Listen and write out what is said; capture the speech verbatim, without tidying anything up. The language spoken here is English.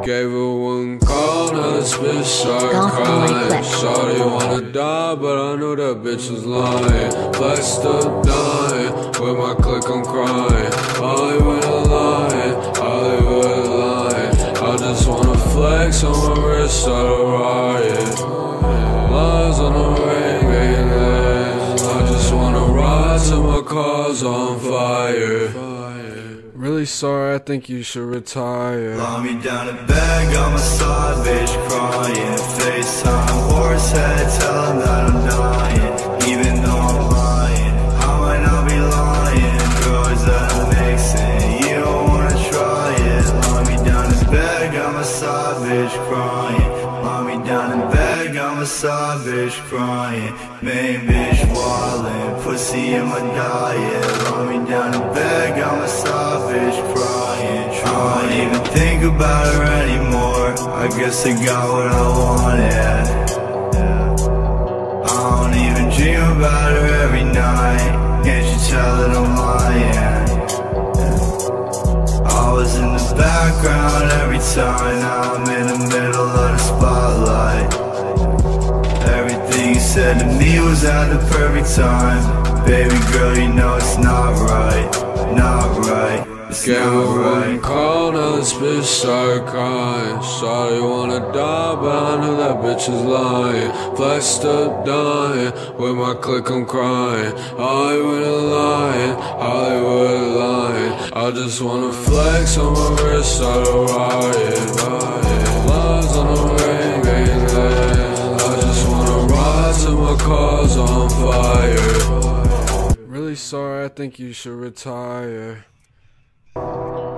Gave her one call, now this bitch started crying. Shawty wanna die, but I knew that bitch was lying. Flexed up dying, with my click I'm crying. Hollywood a lying, Hollywood lying. I just wanna flex on my wrist, start a riot. Lies on the ring, making last. I just wanna ride till my car's on fire. Really sorry, I think you should retire. Lie me down in bed, got my side bitch crying. FaceTime, horse head, tell him that I'm dying. Even though I'm lying, I might not be lying. Drugs that I'm mixing, you don't wanna try it. Lie me down in bed, got my side bitch crying. Lie me down in bed, got my side bitch crying. Main bitch wildin', pussy in my diet. Lie me down in bed, got my side bitch crying. I don't even think about her anymore. I guess I got what I wanted. I don't even dream about her every night. Can't you tell that I'm lying? I was in the background every time. Now I'm in the middle of the spotlight. Everything you said to me was at the perfect time. Baby girl, you know it's not right. Not right. It's Gave her not right. one call, now this bitch started crying. Shawty wanna die, but I knew that bitch was lying. Flexed up dying, with my click I'm crying. Hollywood a lying, Hollywood lying. I just wanna flex on my wrist, start a riot. Lies on the ring, making last. I just wanna ride till my car's on fire. Really sorry, I think you should retire.